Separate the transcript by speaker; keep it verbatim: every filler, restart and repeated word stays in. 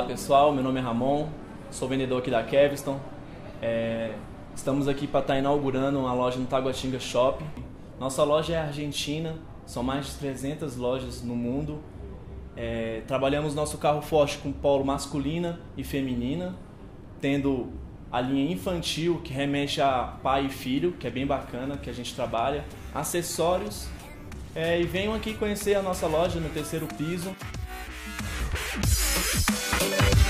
Speaker 1: Olá pessoal, meu nome é Ramon, sou vendedor aqui da Keviston. É, estamos aqui para estar inaugurando uma loja no Taguatinga Shopping. Nossa loja é argentina, são mais de trezentas lojas no mundo. É, trabalhamos nosso carro forte com polo masculina e feminina, tendo a linha infantil que remete a pai e filho, que é bem bacana, que a gente trabalha, acessórios, é, e venham aqui conhecer a nossa loja no terceiro piso.